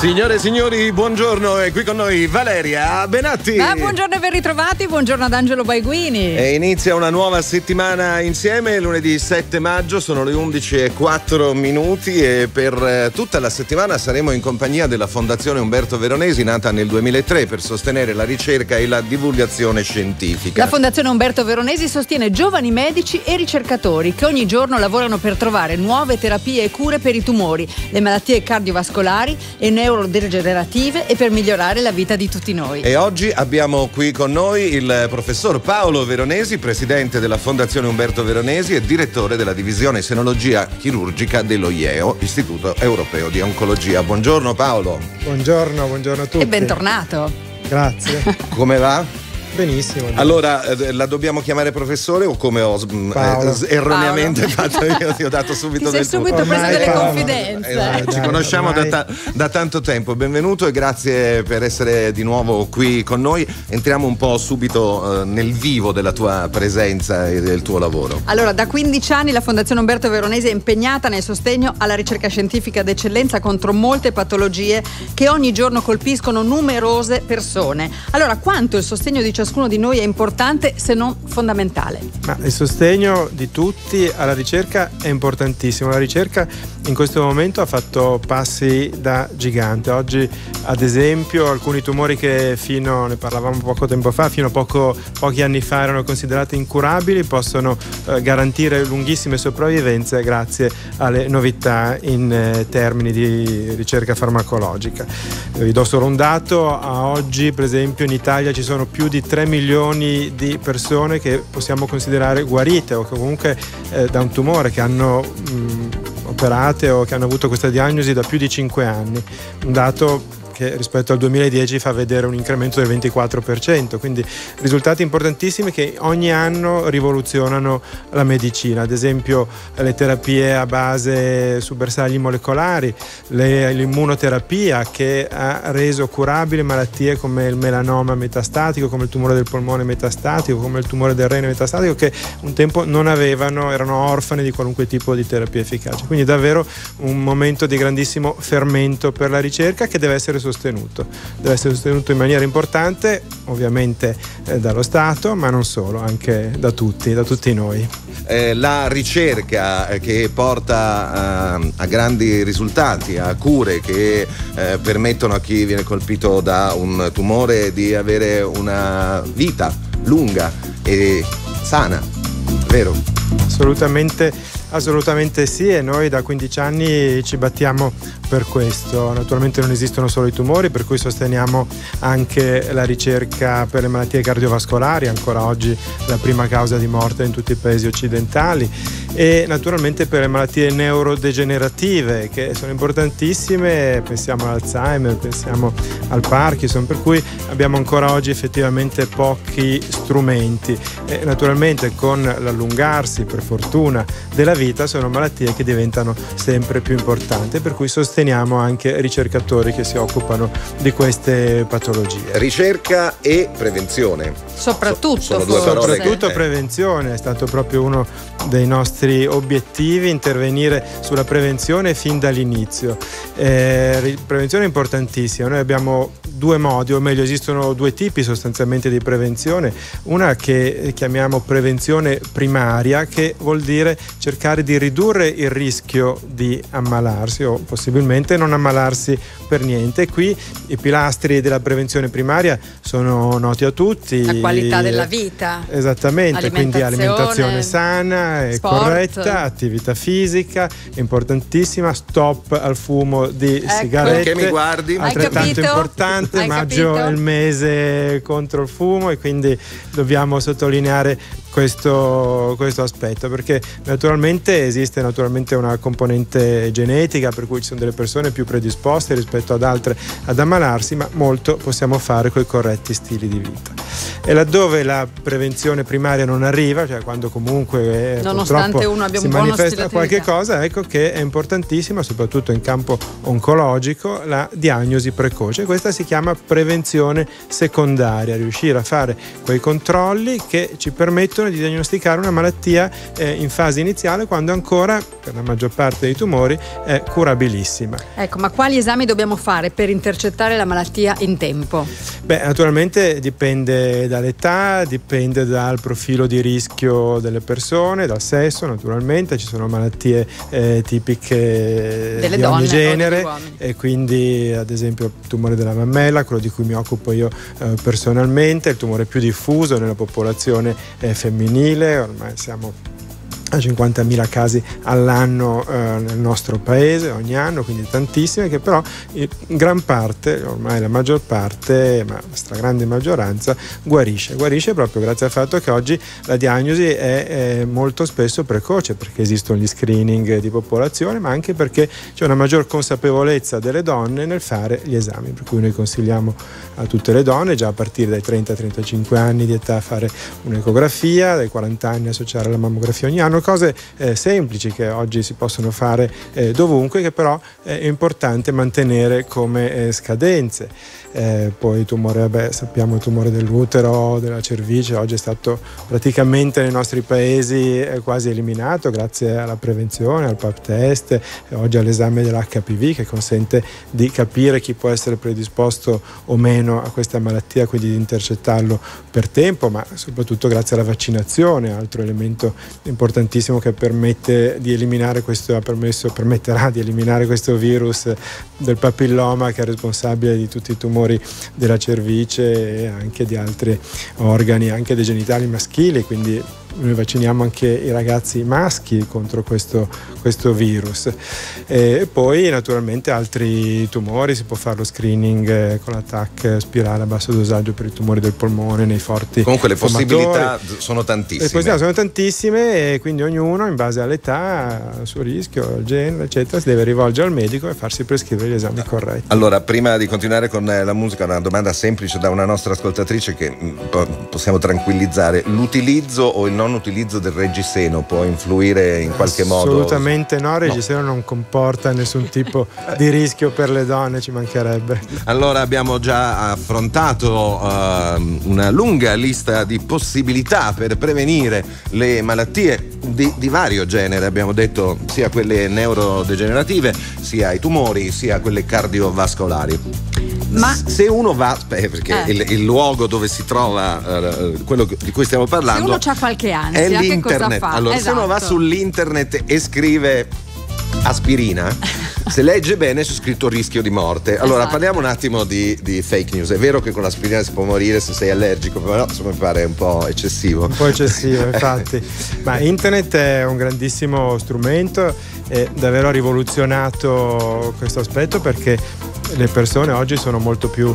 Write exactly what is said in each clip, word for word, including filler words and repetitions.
Signore e signori, buongiorno, è qui con noi Valeria Benatti. Ma buongiorno e ben ritrovati, buongiorno ad Angelo Baiguini. E inizia una nuova settimana insieme, lunedì sette maggio, sono le undici e quattro minuti e per tutta la settimana saremo in compagnia della Fondazione Umberto Veronesi, nata nel duemilatré per sostenere la ricerca e la divulgazione scientifica. La Fondazione Umberto Veronesi sostiene giovani medici e ricercatori che ogni giorno lavorano per trovare nuove terapie e cure per i tumori, le malattie cardiovascolari e neurodegenerative e per migliorare la vita di tutti noi. E oggi abbiamo qui con noi il professor Paolo Veronesi, presidente della Fondazione Umberto Veronesi e direttore della divisione senologia chirurgica dello I E O, Istituto Europeo di Oncologia. Buongiorno Paolo. Buongiorno, buongiorno a tutti. E bentornato. Grazie. Come va? Benissimo. Allora, la dobbiamo chiamare professore o come ho eh, erroneamente Paolo. fatto io? Ti ho dato subito Ti sei del subito tuo. preso Ormai delle Paolo. confidenze. Esatto, ci Dai, conosciamo da, ormai. ta- da tanto tempo. Benvenuto e grazie per essere di nuovo qui con noi. Entriamo un po' subito eh, nel vivo della tua presenza e del tuo lavoro. Allora, da quindici anni la Fondazione Umberto Veronesi è impegnata nel sostegno alla ricerca scientifica d'eccellenza contro molte patologie che ogni giorno colpiscono numerose persone. Allora, quanto il sostegno di ciascuno di noi è importante se non fondamentale? Ma il sostegno di tutti alla ricerca è importantissimo. La ricerca in questo momento ha fatto passi da gigante. Oggi, ad esempio, alcuni tumori che fino, ne parlavamo poco tempo fa, fino a poco, pochi anni fa erano considerati incurabili, possono eh, garantire lunghissime sopravvivenze grazie alle novità in eh, termini di ricerca farmacologica. Eh, vi do solo un dato: a oggi, per esempio, in Italia ci sono più di tre milioni di persone che possiamo considerare guarite o che comunque eh, da un tumore, che hanno mh, operate o che hanno avuto questa diagnosi da più di cinque anni. Un dato che rispetto al duemiladieci fa vedere un incremento del ventiquattro per cento, quindi risultati importantissimi che ogni anno rivoluzionano la medicina. Ad esempio le terapie a base su bersagli molecolari, le, l'immunoterapia che ha reso curabili malattie come il melanoma metastatico, come il tumore del polmone metastatico, come il tumore del rene metastatico, che un tempo non avevano, erano orfani di qualunque tipo di terapia efficace. Quindi davvero un momento di grandissimo fermento per la ricerca che deve essere sostenuto. Deve essere sostenuto in maniera importante, ovviamente eh, dallo Stato, ma non solo, anche da tutti, da tutti noi. Eh, la ricerca eh, che porta eh, a grandi risultati, a cure che eh, permettono a chi viene colpito da un tumore di avere una vita lunga e sana, vero? Assolutamente. Assolutamente sì, e noi da quindici anni ci battiamo per questo. Naturalmente non esistono solo i tumori, per cui sosteniamo anche la ricerca per le malattie cardiovascolari, ancora oggi la prima causa di morte in tutti i paesi occidentali, e naturalmente per le malattie neurodegenerative, che sono importantissime. Pensiamo all'Alzheimer, pensiamo al Parkinson, per cui abbiamo ancora oggi effettivamente pochi strumenti, e naturalmente con l'allungarsi, per fortuna, della vita sono malattie che diventano sempre più importanti, per cui sosteniamo anche ricercatori che si occupano di queste patologie. Ricerca e prevenzione. Soprattutto, So, sono due forse. parole Soprattutto che, eh. prevenzione è stato proprio uno dei nostri obiettivi, intervenire sulla prevenzione fin dall'inizio. Eh, prevenzione è importantissima. Noi abbiamo due modi, o meglio esistono due tipi sostanzialmente di prevenzione. Una che chiamiamo prevenzione primaria, che vuol dire cercare di ridurre il rischio di ammalarsi o possibilmente non ammalarsi per niente. Qui i pilastri della prevenzione primaria sono noti a tutti. La qualità della vita. Esattamente, quindi alimentazione sana e sport. corretta, attività fisica importantissima, stop al fumo di Ecco. sigarette. Perché mi guardi? Hai Altrettanto capito? importante, Hai maggio capito? è il mese contro il fumo, e quindi dobbiamo sottolineare questo, questo aspetto, perché naturalmente esiste naturalmente una componente genetica, per cui ci sono delle persone più predisposte rispetto ad altre ad ammalarsi, ma molto possiamo fare con i corretti stili di vita. E laddove la prevenzione primaria non arriva, cioè quando comunque eh, nonostante uno abbia si un buono manifesta stile di qualche vita. cosa, ecco che è importantissima, soprattutto in campo oncologico, la diagnosi precoce. Questa si chiama prevenzione secondaria, riuscire a fare quei controlli che ci permettono permettono di diagnosticare una malattia eh, in fase iniziale, quando ancora per la maggior parte dei tumori è curabilissima. Ecco, ma quali esami dobbiamo fare per intercettare la malattia in tempo? Beh, naturalmente dipende dall'età, dipende dal profilo di rischio delle persone, dal sesso naturalmente. Ci sono malattie eh, tipiche delle di donne ogni genere, e quindi ad esempio il tumore della mammella, quello di cui mi occupo io eh, personalmente, il tumore più diffuso nella popolazione eh, femminile. Ormai siamo a cinquantamila casi all'anno eh, nel nostro paese ogni anno, quindi tantissime, che però in gran parte, ormai la maggior parte, ma la stragrande maggioranza, guarisce guarisce proprio grazie al fatto che oggi la diagnosi è, è molto spesso precoce, perché esistono gli screening di popolazione, ma anche perché c'è una maggior consapevolezza delle donne nel fare gli esami, per cui noi consigliamo a tutte le donne già a partire dai trenta trentacinque anni di età fare un'ecografia, dai quaranta anni associare la mammografia ogni anno, cose eh, semplici che oggi si possono fare eh, dovunque, che però è importante mantenere come eh, scadenze. Eh, poi il tumore, vabbè, sappiamo il tumore dell'utero, della cervice, oggi è stato praticamente nei nostri paesi eh, quasi eliminato grazie alla prevenzione, al pap test, e oggi all'esame dell'H P V, che consente di capire chi può essere predisposto o meno a questa malattia, quindi di intercettarlo per tempo, ma soprattutto grazie alla vaccinazione, altro elemento importantissimo che permette di eliminare questo, ha permesso, permetterà di eliminare questo virus del papilloma, che è responsabile di tutti i tumori della cervice e anche di altri organi, anche dei genitali maschili, quindi noi vacciniamo anche i ragazzi maschi contro questo, questo virus. E poi naturalmente altri tumori, si può fare lo screening con la T A C spirale a basso dosaggio per i tumori del polmone nei forti comunque le fumatori. Possibilità sono tantissime. Le possibilità sono tantissime, e quindi ognuno in base all'età, al suo rischio, al genere eccetera, si deve rivolgere al medico e farsi prescrivere gli esami corretti. Allora, prima di continuare con la musica, una domanda semplice da una nostra ascoltatrice che possiamo tranquillizzare: l'utilizzo o il non utilizzo del reggiseno può influire in qualche modo? Assolutamente no, il reggiseno no. non comporta nessun tipo di rischio per le donne, ci mancherebbe. Allora, abbiamo già affrontato uh, una lunga lista di possibilità per prevenire le malattie di, di vario genere, abbiamo detto sia quelle neurodegenerative, sia i tumori, sia quelle cardiovascolari. Ma se uno va, eh, perché eh. il, il luogo dove si trova uh, quello di cui stiamo parlando, se uno ha qualche ansia, è l'internet. Che cosa fa? Allora, esatto. se uno va sull'internet e scrive aspirina, se legge bene c'è scritto rischio di morte. Allora, esatto. Parliamo un attimo di, di fake news. È vero che con l'aspirina si può morire se sei allergico, però insomma mi pare un po' eccessivo. Un po' eccessivo, infatti. Ma internet è un grandissimo strumento, è davvero rivoluzionato questo aspetto, perché le persone oggi sono molto più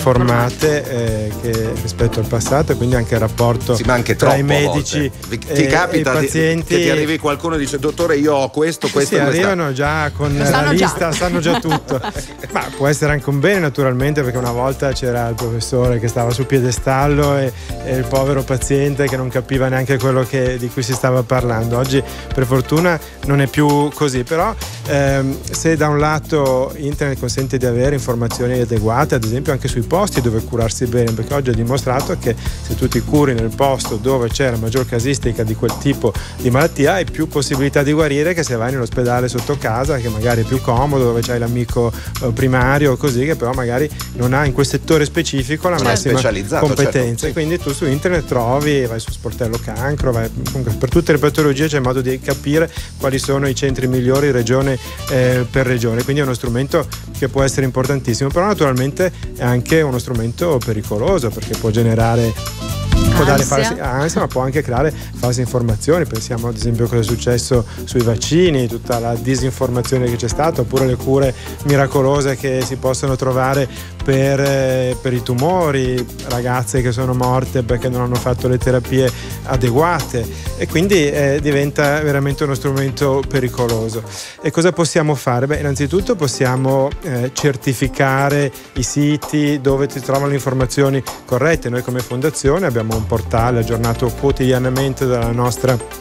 informate eh, che rispetto al passato, e quindi anche il rapporto sì, ma anche tra i volte. medici ti e, capita e i pazienti. Che ti arrivi qualcuno e dice: dottore, io ho questo, questo sì, e questa. Arrivano già con la lista, già. sanno già tutto. Ma può essere anche un bene, naturalmente, perché una volta c'era il professore che stava sul piedestallo e, e il povero paziente che non capiva neanche quello che, di cui si stava parlando. Oggi per fortuna non è più così, però ehm, se da un lato internet consente di avere informazioni adeguate, ad esempio anche sui posti dove curarsi bene, perché oggi è dimostrato che se tu ti curi nel posto dove c'è la maggior casistica di quel tipo di malattia, hai più possibilità di guarire che se vai nell'ospedale sotto casa, che magari è più comodo, dove c'hai l'amico primario, così, che però magari non ha in quel settore specifico la massima competenza. Certo. Quindi tu su internet trovi, vai su Sportello Cancro, vai, comunque per tutte le patologie c'è modo di capire quali sono i centri migliori regione eh, per regione, quindi è uno strumento che può essere importantissimo, però naturalmente è anche uno strumento pericoloso, perché può generare può dare false ansia, ma può anche creare false informazioni. Pensiamo ad esempio a cosa è successo sui vaccini, tutta la disinformazione che c'è stata, oppure le cure miracolose che si possono trovare per, eh, per i tumori, ragazze che sono morte perché non hanno fatto le terapie adeguate, e quindi eh, diventa veramente uno strumento pericoloso. E cosa possiamo fare? Beh, innanzitutto possiamo eh, certificare i siti dove si trovano le informazioni corrette. Noi come fondazione abbiamo un portale aggiornato quotidianamente dalla nostra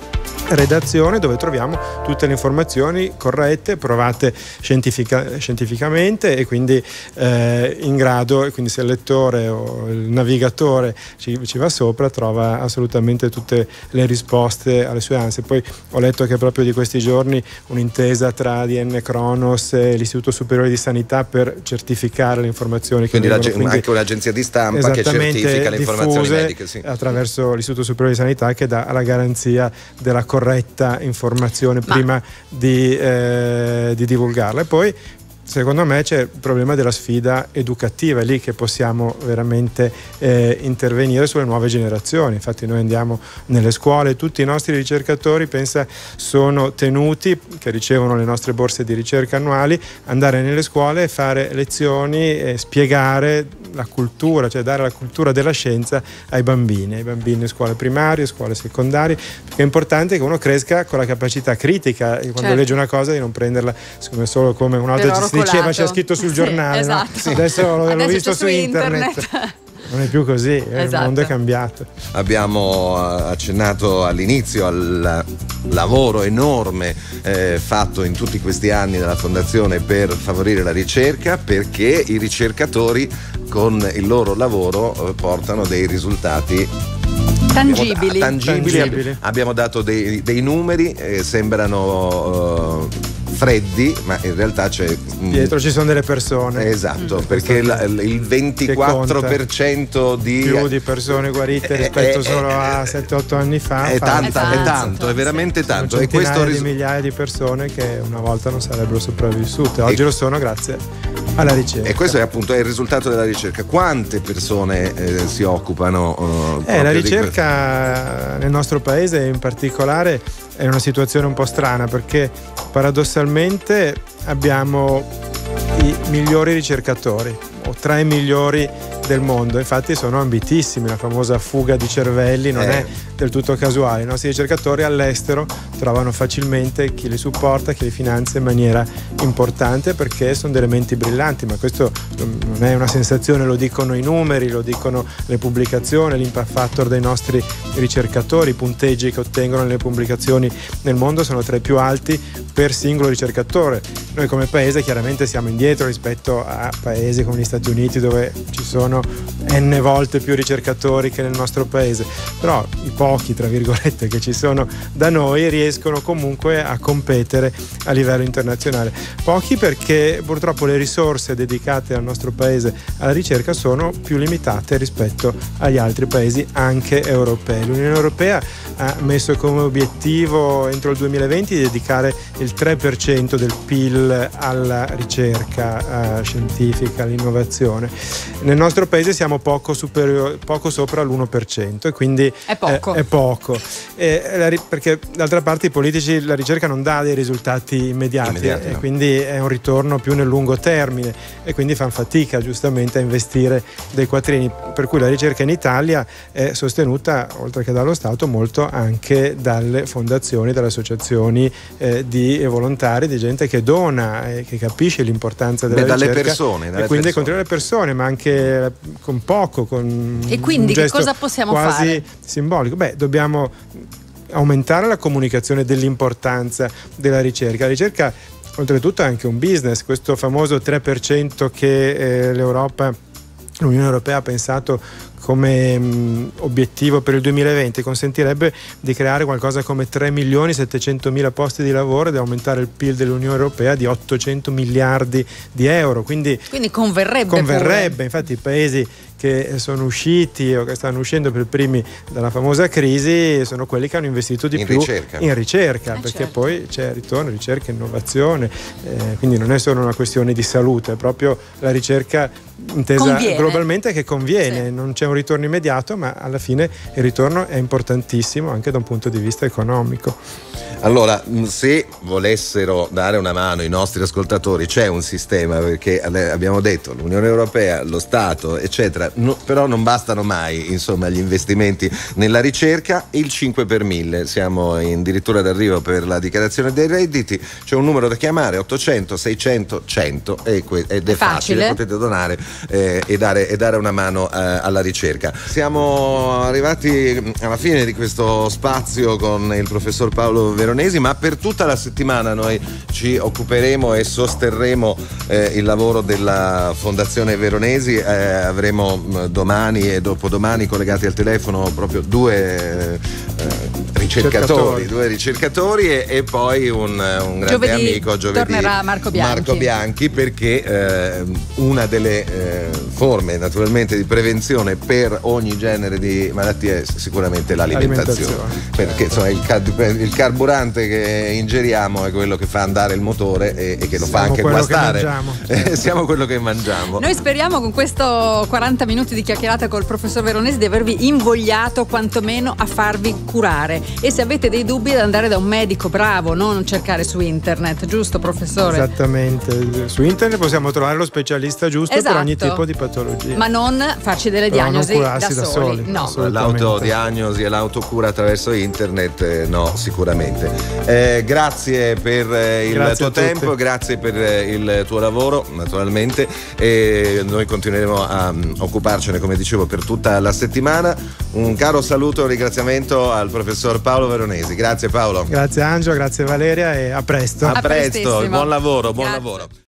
redazione dove troviamo tutte le informazioni corrette, provate scientifica, scientificamente e quindi eh, in grado, e quindi se il lettore o il navigatore ci, ci va sopra trova assolutamente tutte le risposte alle sue ansie. Poi ho letto che proprio di questi giorni un'intesa tra A D N Kronos e l'Istituto Superiore di Sanità per certificare le informazioni che quindi, vengono, quindi anche un'agenzia di stampa che certifica le informazioni mediche, sì. Attraverso l'Istituto Superiore di Sanità che dà la garanzia della corretta informazione Ma. prima di, eh, di divulgarla. E poi secondo me c'è il problema della sfida educativa, è lì che possiamo veramente eh, intervenire sulle nuove generazioni. Infatti noi andiamo nelle scuole, tutti i nostri ricercatori pensa sono tenuti, che ricevono le nostre borse di ricerca annuali, andare nelle scuole e fare lezioni e spiegare la cultura, cioè dare la cultura della scienza ai bambini, ai bambini in scuole primarie, scuole secondarie, perché è importante che uno cresca con la capacità critica e quando certo. legge una cosa di non prenderla solo come un'altra si diceva c'è scritto sul giornale, sì, esatto. no? Adesso l'ho Adesso visto su internet, internet. Non è più così, eh, esatto. il mondo è cambiato. Abbiamo accennato all'inizio al lavoro enorme eh, fatto in tutti questi anni dalla Fondazione per favorire la ricerca, perché i ricercatori con il loro lavoro eh, portano dei risultati tangibili. Abbiamo, tangibili. tangibili. Abbiamo dato dei, dei numeri, eh, sembrano uh, freddi, ma in realtà c'è dietro ci sono delle persone. Esatto, mm. perché la, il ventiquattro per cento di più di persone guarite rispetto è, solo a sette otto anni fa è, tanta, è tanto, è veramente tanto. Sono e questo di migliaia di persone che una volta non sarebbero sopravvissute, oggi e, lo sono grazie alla ricerca. E questo è appunto è il risultato della ricerca. Quante persone eh, si occupano? Eh, la ricerca nel nostro paese in particolare è una situazione un po' strana, perché paradossalmente abbiamo i migliori ricercatori o tra i migliori del mondo, infatti sono ambitissimi, la famosa fuga di cervelli non eh. è del tutto casuale. I nostri ricercatori all'estero trovano facilmente chi li supporta, chi li finanzia in maniera importante, perché sono delle menti brillanti, ma questo non è una sensazione, lo dicono i numeri, lo dicono le pubblicazioni, l'impact factor dei nostri ricercatori, i punteggi che ottengono nelle pubblicazioni nel mondo sono tra i più alti per singolo ricercatore. Noi come paese chiaramente siamo indietro rispetto a paesi come gli Stati Uniti, dove ci sono n volte più ricercatori che nel nostro paese, però i pochi tra virgolette che ci sono da noi riescono comunque a competere a livello internazionale. Pochi perché purtroppo le risorse dedicate al nostro paese alla ricerca sono più limitate rispetto agli altri paesi anche europei. L'Unione Europea ha messo come obiettivo entro il duemilaventi di dedicare il tre per cento del P I L alla ricerca eh, scientifica, all'innovazione. Nel nostro paese siamo poco, superiore, poco sopra l'uno per cento e quindi è poco, è, è poco. E la, perché d'altra parte i politici, la ricerca non dà dei risultati immediati, immediati e no. quindi è un ritorno più nel lungo termine e quindi fanno fatica giustamente a investire dei quattrini, per cui la ricerca in Italia è sostenuta oltre che dallo Stato molto anche dalle fondazioni, dalle associazioni eh, di volontari, di gente che dona e che capisce l'importanza della Beh, ricerca dalle persone, dalle e quindi persone. contro le persone, ma anche con poco, con e quindi un gesto che cosa possiamo quasi fare? Simbolico. Beh, dobbiamo aumentare la comunicazione dell'importanza della ricerca. La ricerca oltretutto è anche un business, questo famoso tre per cento che eh, l'Europa, l'Unione Europea ha pensato come mh, obiettivo per il duemilaventi consentirebbe di creare qualcosa come tre milioni settecentomila posti di lavoro ed aumentare il P I L dell'Unione Europea di ottocento miliardi di euro, quindi, quindi converrebbe converrebbe pure. Infatti i paesi che sono usciti o che stanno uscendo per primi dalla famosa crisi sono quelli che hanno investito di in più ricerca. in ricerca, eh perché certo. poi c'è ritorno, ricerca, innovazione, eh, quindi non è solo una questione di salute, è proprio la ricerca intesa conviene. globalmente che conviene, sì. non c'è un ritorno immediato, ma alla fine il ritorno è importantissimo anche da un punto di vista economico. Allora, se volessero dare una mano i nostri ascoltatori, c'è un sistema, perché abbiamo detto l'Unione Europea, lo Stato, eccetera, eh, no, però non bastano mai, insomma, gli investimenti nella ricerca. Il cinque per mille, siamo in dirittura d'arrivo per la dichiarazione dei redditi, c'è un numero da chiamare, ottocento seicento cento, ed è facile, facile. Potete donare eh, e, dare, e dare una mano eh, alla ricerca. Siamo arrivati alla fine di questo spazio con il professor Paolo Veronesi, ma per tutta la settimana noi ci occuperemo e sosterremo eh, il lavoro della Fondazione Veronesi. Eh, avremo mh, domani e dopodomani collegati al telefono proprio due eh, ricercatori, due ricercatori e, e poi un, un grande giovedì amico. Giovedì tornerà Marco Bianchi. Marco Bianchi, perché eh, una delle eh, forme naturalmente di prevenzione per ogni genere di malattia è sicuramente l'alimentazione, l'alimentazione. Perché insomma, il, car- il carburante che ingeriamo è quello che fa andare il motore e, e che lo siamo fa anche guastare. Eh, siamo quello che mangiamo. Noi speriamo con questo quaranta minuti di chiacchierata col professor Veronesi di avervi invogliato quantomeno a farvi curare, e se avete dei dubbi ad andare da un medico bravo, non cercare su internet, giusto professore? Esattamente, su internet possiamo trovare lo specialista giusto, esatto, per ogni tipo di patologia, ma non farci delle però diagnosi non da, da soli, soli no. L'autodiagnosi e l'autocura attraverso internet eh, no, sicuramente. Eh, grazie per eh, il grazie tuo tempo, grazie per eh, il tuo lavoro naturalmente, e noi continueremo a um, occuparcene, come dicevo, per tutta la settimana. Un caro saluto e un ringraziamento al professor Paolo Veronesi. Grazie Paolo. Grazie Angelo, grazie Valeria, e a presto. A, a presto, prestissimo. buon lavoro, buon grazie. lavoro.